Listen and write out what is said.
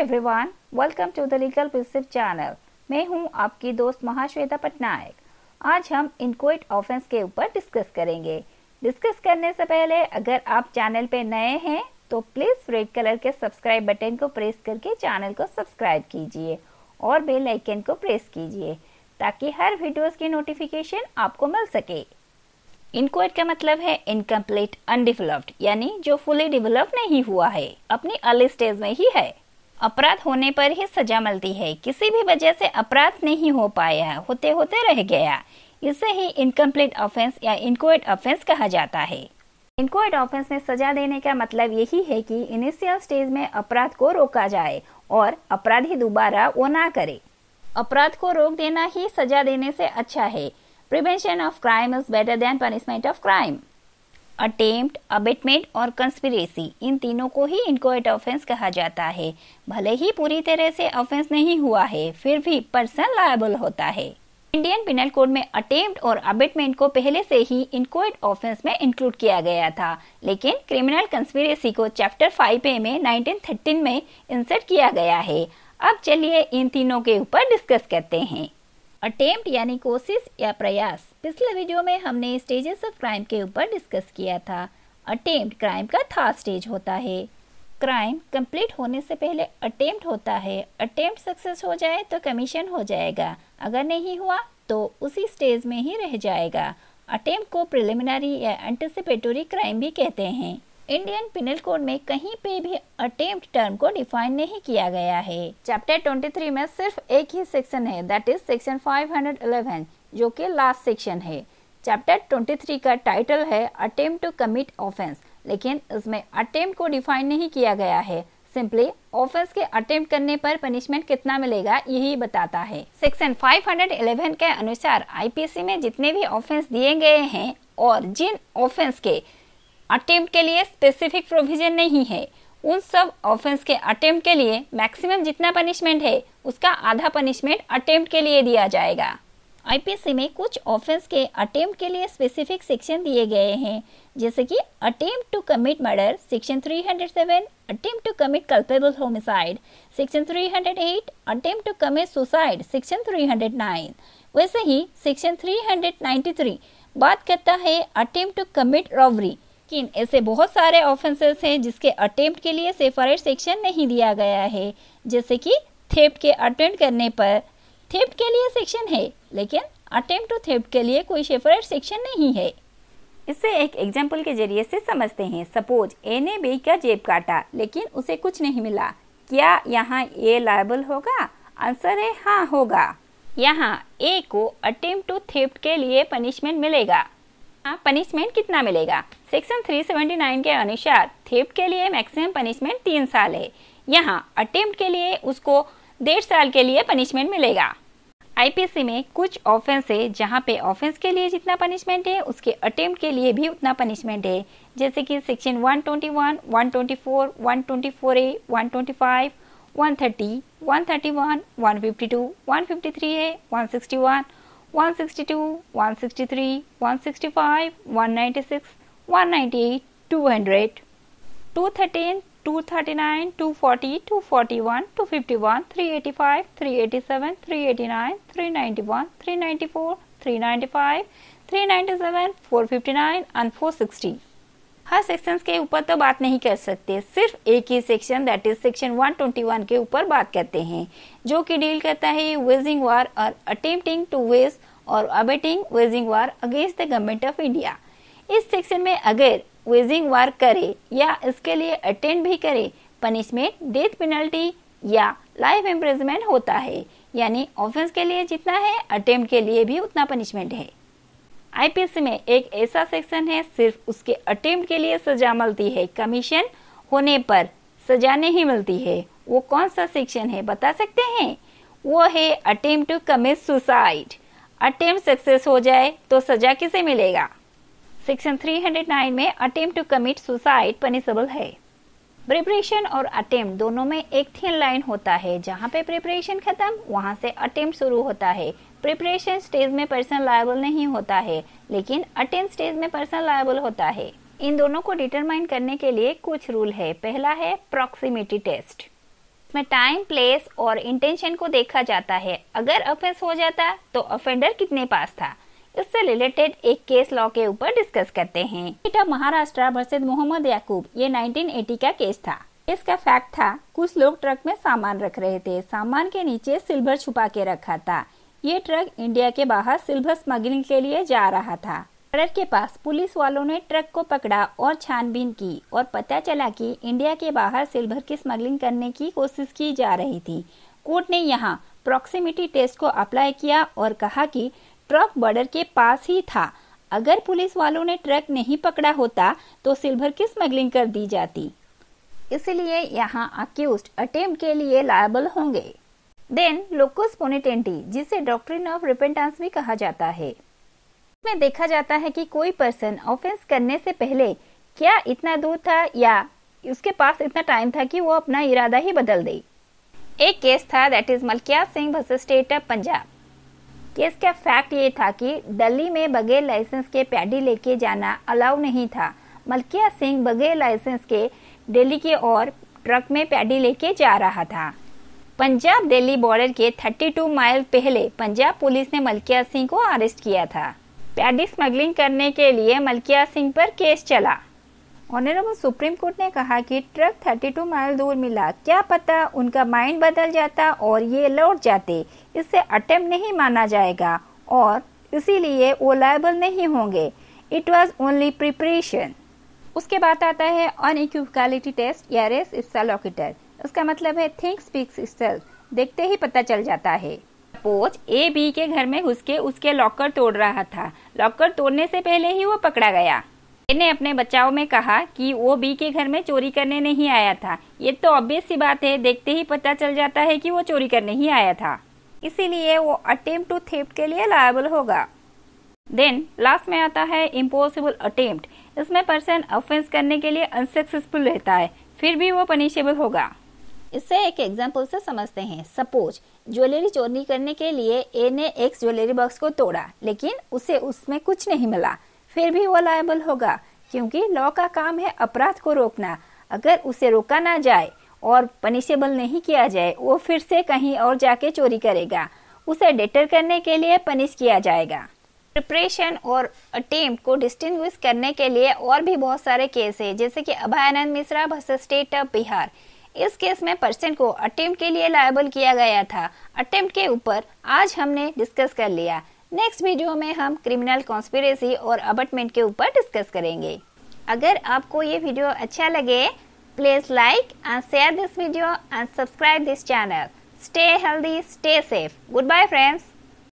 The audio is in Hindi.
Everyone, welcome to the legal principle channel. मैं हूं आपकी दोस्त महाश्वेता पटनायक। आज हम इनक्वाइट ऑफेंस के ऊपर डिस्कस करेंगे। डिस्कस करने से पहले अगर आप चैनल पे नए हैं तो प्लीज रेड कलर के सब्सक्राइब बटन को प्रेस करके चैनल को सब्सक्राइब कीजिए और बेल आइकन को प्रेस कीजिए ताकि हर वीडियोस की नोटिफिकेशन आपको मिल सके। इनक्वाइट का मतलब है इनकम्प्लीट, अनडेवलप्ड, यानी जो फुली डेवलप नहीं हुआ है, अपनी अर्ली स्टेज में ही है। अपराध होने पर ही सजा मिलती है, किसी भी वजह से अपराध नहीं हो पाया, होते होते रह गया, इसे ही इनकम्प्लीट ऑफेंस या इनक्वाइट ऑफेंस कहा जाता है। इनक्वाइट ऑफेंस में सजा देने का मतलब यही है कि इनिशियल स्टेज में अपराध को रोका जाए और अपराधी दोबारा वो ना करे। अपराध को रोक देना ही सजा देने से अच्छा है। Prevention of crime is better than punishment of crime. Attempt, abetment और कंस्पिरेसी, इन तीनों को ही इनक्वाइट ऑफेंस कहा जाता है। भले ही पूरी तरह से ऑफेंस नहीं हुआ है, फिर भी पर्सन लायबल होता है। इंडियन पिनल कोड में अटेम्प्ट और अबेटमेंट को पहले से ही इनक्वाइट ऑफेंस में इंक्लूड किया गया था, लेकिन क्रिमिनल कंस्पिरेसी को चैप्टर 5A में 1913 में इंसर्ट किया गया है। अब चलिए इन तीनों के ऊपर डिस्कस करते हैं। अटेम्प्ट यानी कोशिश या प्रयास। पिछले वीडियो में हमने स्टेजेस ऑफ क्राइम के ऊपर डिस्कस किया था। अटेम्प्ट क्राइम का थर्ड स्टेज होता है। क्राइम कंप्लीट होने से पहले अटेम्प्ट होता है। अटेम्प्ट सक्सेस हो जाए तो कमीशन हो जाएगा, अगर नहीं हुआ तो उसी स्टेज में ही रह जाएगा। अटेम्प्ट को प्रिलिमिनरी या एंटिसिपेटरी क्राइम भी कहते हैं। इंडियन पिनल कोड में कहीं पे भी अटेम्प्ट टर्म को डिफाइन नहीं किया गया है। चैप्टर 23 में सिर्फ एक ही सेक्शन है, दैट इज सेक्शन 511, जो कि लास्ट सेक्शन है। चैप्टर 23 का टाइटल है अटेम्प्ट टू कमिट ऑफेंस, लेकिन इसमें अटेम्प्ट को डिफाइन नहीं किया गया है। सिंपली ऑफेंस के अटेम्प्ट करने पर पनिशमेंट कितना मिलेगा यही बताता है। सेक्शन 511 के अनुसार आईपीसी में जितने भी ऑफेंस दिए गए हैं और जिन ऑफेंस के अटेम्प्ट के लिए स्पेसिफिक प्रोविजन नहीं है, उन सब ऑफेंस के अटेम्प्ट के लिए मैक्सिमम जितना पनिशमेंट है उसका आधा पनिशमेंट अटेम्प्ट के लिए दिया जाएगा। आईपीसी में कुछ ऑफेंस के अटेम्प्ट के लिए स्पेसिफिक सेक्शन दिए गए हैं, जैसे कि attempt to commit murder section 307, attempt to commit culpable homicide section 308, attempt to commit suicide section 309। वैसे ही सेक्शन 393 बात करता है अटेम्प्ट टू कमिट रॉबरी। लेकिन ऐसे बहुत सारे ऑफेंसेस हैं जिसके अटेम्प्ट के लिए सेपरेट सेक्शन नहीं दिया गया है, जैसे कि थेफ्ट के अटेम्प्ट करने पर थेफ्ट के लिए सेक्शन है, लेकिन अटेम्प्ट टू थेफ्ट के लिए कोई सेपरेट सेक्शन नहीं है। इसे एक एग्जांपल के जरिए से समझते हैं। सपोज ए ने बी का जेब काटा लेकिन उसे कुछ नहीं मिला, क्या यहाँ ए लायबल होगा? आंसर है हाँ होगा। यहाँ ए को अटेम्प्ट टू थेफ्ट के लिए पनिशमेंट मिलेगा। पनिशमेंट कितना मिलेगा? सेक्शन 379 के अनुसार थेफ्ट के लिए मैक्सिमम पनिशमेंट 3 साल है। यहाँ अटेम्प्ट के लिए उसको 1.5 साल के लिए पनिशमेंट मिलेगा। आईपीसी में कुछ ऑफेंस है जहाँ पे ऑफेंस के लिए जितना पनिशमेंट है उसके अटेम्प्ट के लिए भी उतना पनिशमेंट है, जैसे कि section 121, 124, 124A, 125, 130, 131, 152, 153A, 161, 162, 163, 165, 196, 198, 200, 213, 239, 240, 241, 251, 385, 387, 389, 391, 394, 395, 397, 459 and 460। Her sections के ऊपर तो बात नहीं कर सकते, सिर्फ एक ही सेक्शन दैट इज सेक्शन 121 के ऊपर बात करते हैं, जो कि डील करता है वेजिंग वार और अटेम्प्टिंग टू वेज और abetting waging war against the government of India. इस सेक्शन में अगर वेजिंग वार करे या इसके लिए अटेम्प्ट भी करे, पनिशमेंट डेथ पेनल्टी या लाइफ इम्प्रिजनमेंट होता है, यानी ऑफेंस के लिए जितना है अटेम्प्ट के लिए भी उतना पनिशमेंट है। आईपीसी में एक ऐसा सेक्शन है सिर्फ उसके अटेम्प्ट के लिए सजा मिलती है, कमीशन होने पर सजा नहीं मिलती है। वो कौन सा सेक्शन है बता सकते हैं? वो है attempt to commit suicide. Attempt success हो जाए तो सजा किसे मिलेगा? सेक्शन 309 में attempt to commit suicide punishable है। प्रिपरेशन और अटेम्प्ट दोनों में एक थिन लाइन होता है, जहाँ पे प्रिपरेशन खत्म वहाँ से अटेम्प्ट शुरू होता है। प्रिपरेशन स्टेज में पर्सन लायबल नहीं होता है, लेकिन अटेम्प्ट स्टेज में पर्सन लायबल होता है। इन दोनों को डिटरमाइन करने के लिए कुछ रूल है। पहला है प्रॉक्सिमिटी टेस्ट। इसमें टाइम, प्लेस और इंटेंशन को देखा जाता है। अगर ऑफेंस हो जाता तो ऑफेंडर कितने पास था, इससे रिलेटेड एक केस लॉ के ऊपर डिस्कस करते हैं। State of Maharashtra versus Mohammad Yakub, ये 1980 का केस था। इसका फैक्ट था, कुछ लोग ट्रक में सामान रख रहे थे, सामान के नीचे सिल्वर छुपा के रखा था। ये ट्रक इंडिया के बाहर सिल्वर स्मगलिंग के लिए जा रहा था। बॉर्डर के पास पुलिस वालों ने ट्रक को पकड़ा और छानबीन की और पता चला कि इंडिया के बाहर सिल्वर की स्मगलिंग करने की कोशिश की जा रही थी। कोर्ट ने यहाँ प्रॉक्सिमिटी टेस्ट को अप्लाई किया और कहा कि ट्रक बॉर्डर के पास ही था। अगर पुलिस वालों ने ट्रक नहीं पकड़ा होता तो सिल्वर की स्मगलिंग कर दी जाती, इसलिए यहाँ अक्यूज्ड अटेम्प्ट के लिए लायबल होंगे। देन लोकस पोनिटेंटी, जिसे डॉक्ट्रिन ऑफ रिपेंटेंस भी कहा जाता है, इसमें देखा जाता है कि कोई पर्सन ऑफेंस करने से पहले क्या इतना दूर था या उसके पास इतना टाइम था कि वो अपना इरादा ही बदल दे। एक केस था, दैट इज मलकिया Singh versus state of Punjab. Case का फैक्ट ये था कि दिल्ली में बगैर लाइसेंस के पैडी लेके जाना अलाउ नहीं था। मलकिया सिंह बगैर लाइसेंस के दिल्ली की ओर ट्रक में पैडी लेके जा रहा था। पंजाब दिल्ली बॉर्डर के 32 माइल पहले पंजाब पुलिस ने मलकिया सिंह को अरेस्ट किया था। पैडी स्मगलिंग करने के लिए मलकिया सिंह पर केस चला। ऑनरेबल सुप्रीम कोर्ट ने कहा कि ट्रक 32 माइल दूर मिला, क्या पता उनका माइंड बदल जाता और ये लौट जाते, इससे अटेम्प्ट नहीं माना जाएगा और इसीलिए वो लायबल नहीं होंगे। It was only preparation. उसके बाद आता है अनइक्विवैलिटी टेस्ट या रेस इप्सा लोकेटर। इसका मतलब है थिंक स्पीक्स इटसेल्फ, देखते ही पता चल जाता है। सपोज ए बी के घर में घुस के उसके लॉकर तोड़ रहा था। लॉकर तोड़ने से पहले ही वो पकड़ा गया। ए ने अपने बचाव में कहा कि वो बी के घर में चोरी करने नहीं आया था। ये तो ऑब्वियस सी बात है, देखते ही पता चल जाता है कि वो चोरी करने ही आया था, इसीलिए वो अटेम्प्ट टू थेफ्ट के लिए लायबल होगा। देन लास्ट में आता है इम्पॉसिबल अटेम्प्ट। इसमें पर्सन ऑफेंस करने के लिए अनसक्सेसफुल रहता है, फिर भी वो पनिशेबल होगा। इससे एक एग्जाम्पल से समझते हैं। सपोज ज्वेलरी चोरी करने के लिए ए ने एक ज्वेलरी बॉक्स को तोड़ा, लेकिन उसे उसमें कुछ नहीं मिला, फिर भी वो लायबल होगा, क्योंकि लॉ का काम है अपराध को रोकना। अगर उसे रोका ना जाए और पनिशेबल नहीं किया जाए, वो फिर से कहीं और जाके चोरी करेगा, उसे डिटर करने के लिए पनिश किया जाएगा। प्रिपरेशन और अटेम्प्ट को डिस्टिंग्विश करने के लिए और भी बहुत सारे केस है, जैसे कि Abhayanand Mishra versus state of Bihar. इस केस में पर्सन को अटेम्प्ट के लिए लायबल किया गया था। अटेम्प्ट के ऊपर आज हमने डिस्कस कर लिया। नेक्स्ट वीडियो में हम क्रिमिनल कॉन्स्पिरेसी और अबटमेंट के ऊपर डिस्कस करेंगे। अगर आपको ये वीडियो अच्छा लगे, please like and share this video and subscribe this channel. Stay healthy, stay safe. Good bye friends.